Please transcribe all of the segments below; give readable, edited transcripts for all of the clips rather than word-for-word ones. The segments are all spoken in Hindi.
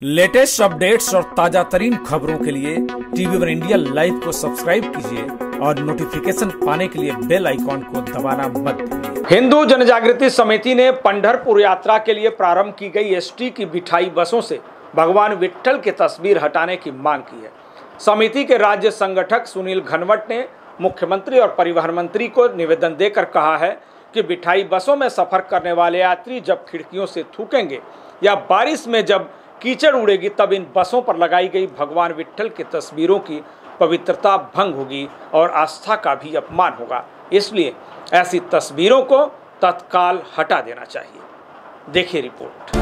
लेटेस्ट अपडेट्स और ताजा तरीन खबरों के लिए टीवी वन इंडिया लाइव को सब्सक्राइब कीजिए और नोटिफिकेशन पाने के लिए बेल आइकॉन को दबाना मत भूलिए। हिंदू जनजागृति समिति ने पंढरपुर यात्रा के लिए प्रारंभ की गई एसटी की बिठाई बसों से भगवान विट्ठल की तस्वीर हटाने की मांग की है। समिति के राज्य संगठक सुनील घनवट ने मुख्यमंत्री और परिवहन मंत्री को निवेदन देकर कहा है कि बिठाई बसों में सफर करने वाले यात्री जब खिड़कियों से थूकेंगे या बारिश में जब कीचड़ उड़ेगी तब इन बसों पर लगाई गई भगवान विट्ठल की तस्वीरों की पवित्रता भंग होगी और आस्था का भी अपमान होगा। इसलिए ऐसी तस्वीरों को तत्काल हटा देना चाहिए। देखिए रिपोर्ट।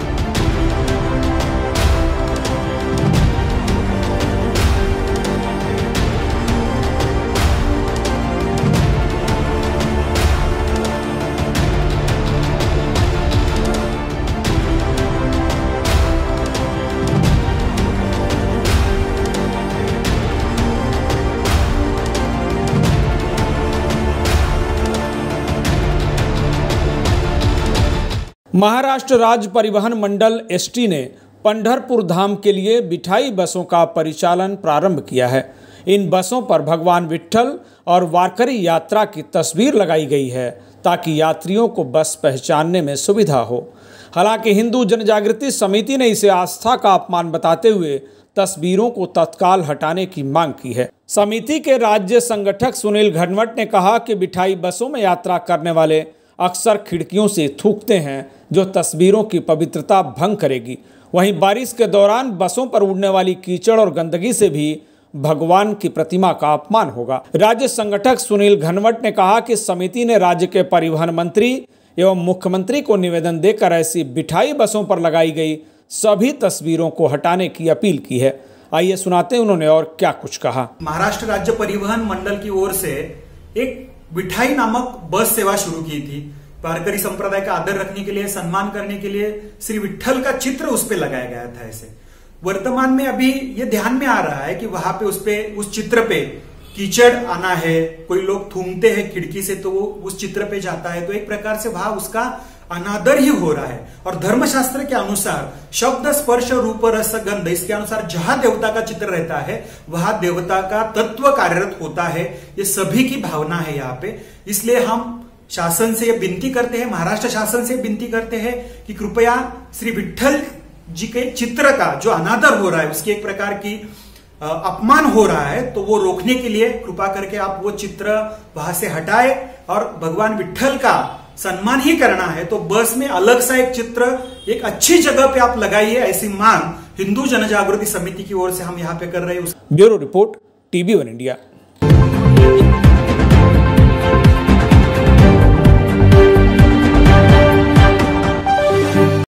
महाराष्ट्र राज्य परिवहन मंडल एसटी ने पंढरपुर धाम के लिए बिठाई बसों का परिचालन प्रारंभ किया है। इन बसों पर भगवान विट्ठल और वारकरी यात्रा की तस्वीर लगाई गई है ताकि यात्रियों को बस पहचानने में सुविधा हो। हालांकि हिंदू जनजागृति समिति ने इसे आस्था का अपमान बताते हुए तस्वीरों को तत्काल हटाने की मांग की है। समिति के राज्य संगठक सुनील घनवट ने कहा कि बिठाई बसों में यात्रा करने वाले अक्सर खिड़कियों से थूकते हैं जो तस्वीरों की पवित्रता भंग करेगी। वहीं बारिश के दौरान बसों पर उड़ने वाली कीचड़ और गंदगी से भी भगवान की प्रतिमा का अपमान होगा। राज्य संगठक सुनील घनवट ने कहा कि समिति ने राज्य के परिवहन मंत्री एवं मुख्यमंत्री को निवेदन देकर ऐसी बिठाई बसों पर लगाई गई सभी तस्वीरों को हटाने की अपील की है। आइए सुनाते हैं उन्होंने और क्या कुछ कहा। महाराष्ट्र राज्य परिवहन मंडल की ओर से एक बिठाई नामक बस सेवा शुरू की थी। वारकरी संप्रदाय का आदर रखने के लिए, सम्मान करने के लिए श्री विट्ठल का चित्र उस पे लगाया गया था। ऐसे वर्तमान में अभी ये ध्यान में आ रहा है कि वहां पे उस चित्र पे कीचड़ आना है, कोई लोग थूमते हैं खिड़की से तो वो उस चित्र पे जाता है, तो एक प्रकार से वहां उसका अनादर ही हो रहा है। और धर्मशास्त्र के अनुसार शब्द स्पर्श रूप रस गंध, इसके अनुसार जहां देवता का चित्र रहता है वहां देवता का तत्व कार्यरत होता है। ये सभी की भावना है यहाँ पे। इसलिए हम शासन से ये विनती करते हैं, महाराष्ट्र शासन से विनती करते हैं कि कृपया श्री विट्ठल जी के चित्र का जो अनादर हो रहा है, उसकी एक प्रकार की अपमान हो रहा है, तो वो रोकने के लिए कृपा करके आप वो चित्र वहां से हटाए और भगवान विट्ठल का सम्मान ही करना है तो बस में अलग सा एक चित्र एक अच्छी जगह पे आप लगाइए। ऐसी मांग हिंदू जनजागृति समिति की ओर से हम यहाँ पे कर रहे हैं। Bureau report, TV one India.